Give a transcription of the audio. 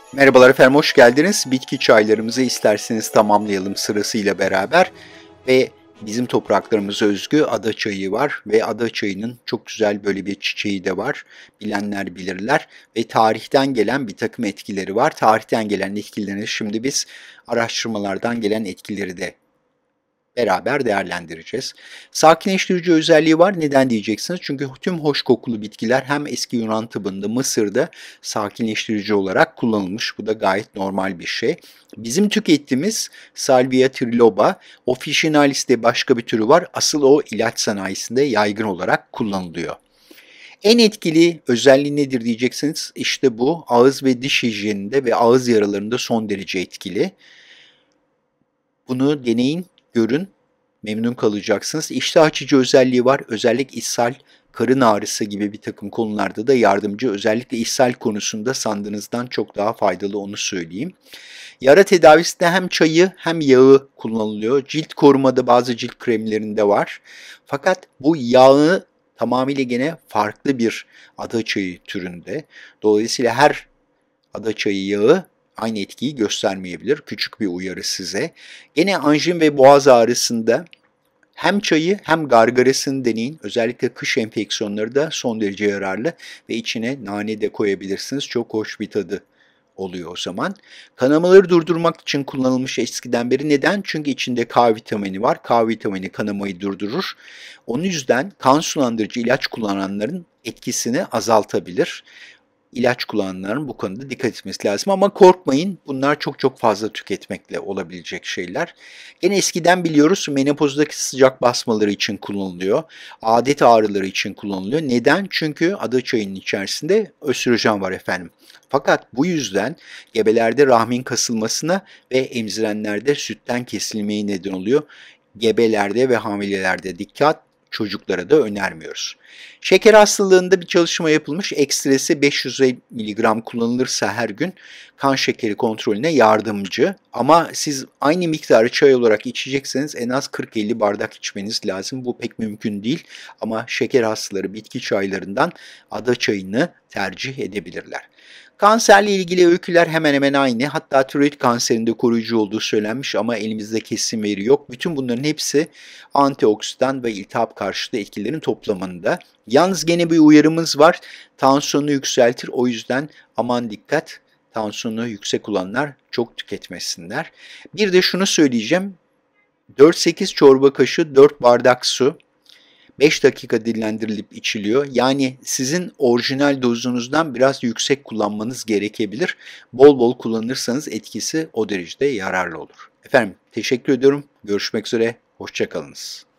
Merhabalar efendim, hoş geldiniz. Bitki çaylarımızı isterseniz tamamlayalım sırasıyla beraber. Ve bizim topraklarımıza özgü ada çayı var ve ada çayının çok güzel böyle bir çiçeği de var. Bilenler bilirler ve tarihten gelen bir takım etkileri var. Tarihten gelen etkilerini şimdi biz araştırmalardan gelen etkileri de beraber değerlendireceğiz. Sakinleştirici özelliği var. Neden diyeceksiniz? Çünkü tüm hoş kokulu bitkiler hem eski Yunan tıbbında, Mısır'da sakinleştirici olarak kullanılmış. Bu da gayet normal bir şey. Bizim tükettiğimiz Salvia triloba, officinalis'te başka bir türü var. Asıl o ilaç sanayisinde yaygın olarak kullanılıyor. En etkili özelliği nedir diyeceksiniz? İşte bu ağız ve diş hijyeninde ve ağız yaralarında son derece etkili. Bunu deneyin, görün, memnun kalacaksınız. İştah açıcı özelliği var. Özellikle ishal, karın ağrısı gibi bir takım konularda da yardımcı. Özellikle ishal konusunda sandığınızdan çok daha faydalı, onu söyleyeyim. Yara tedavisinde hem çayı hem yağı kullanılıyor. Cilt korumada bazı cilt kremlerinde var. Fakat bu yağı tamamıyla gene farklı bir ada çayı türünde. Dolayısıyla her ada çayı yağı aynı etkiyi göstermeyebilir. Küçük bir uyarı size. Gene anjin ve boğaz ağrısında hem çayı hem gargarisini deneyin. Özellikle kış enfeksiyonları da son derece yararlı ve içine nane de koyabilirsiniz. Çok hoş bir tadı oluyor o zaman. Kanamaları durdurmak için kullanılmış eskiden beri. Neden? Çünkü içinde K vitamini var. K vitamini kanamayı durdurur. Onun yüzden kan sulandırıcı ilaç kullananların etkisini azaltabilir. İlaç kullananların bu konuda dikkat etmesi lazım ama korkmayın, bunlar çok çok fazla tüketmekle olabilecek şeyler. Gene eskiden biliyoruz, menopozdaki sıcak basmaları için kullanılıyor. Adet ağrıları için kullanılıyor. Neden? Çünkü ada çayının içerisinde östrojen var efendim. Fakat bu yüzden gebelerde rahmin kasılmasına ve emzirenlerde sütten kesilmeye neden oluyor. Gebelerde ve hamilelerde dikkat, çocuklara da önermiyoruz. Şeker hastalığında bir çalışma yapılmış. Ekstresi 500 mg kullanılırsa her gün kan şekeri kontrolüne yardımcı. Ama siz aynı miktarı çay olarak içecekseniz en az 40-50 bardak içmeniz lazım. Bu pek mümkün değil ama şeker hastaları bitki çaylarından ada çayını tercih edebilirler. Kanserle ilgili öyküler hemen hemen aynı. Hatta tiroid kanserinde koruyucu olduğu söylenmiş ama elimizde kesin veri yok. Bütün bunların hepsi antioksidan ve iltihap karşıtı etkilerin toplamında. Yalnız gene bir uyarımız var. Tansiyonu yükseltir. O yüzden aman dikkat. Tansiyonu yüksek olanlar çok tüketmesinler. Bir de şunu söyleyeceğim. 4-8 çorba kaşığı 4 bardak su 5 dakika dinlendirilip içiliyor. Yani sizin orijinal dozunuzdan biraz yüksek kullanmanız gerekebilir. Bol bol kullanırsanız etkisi o derecede yararlı olur. Efendim teşekkür ediyorum. Görüşmek üzere. Hoşça kalınız.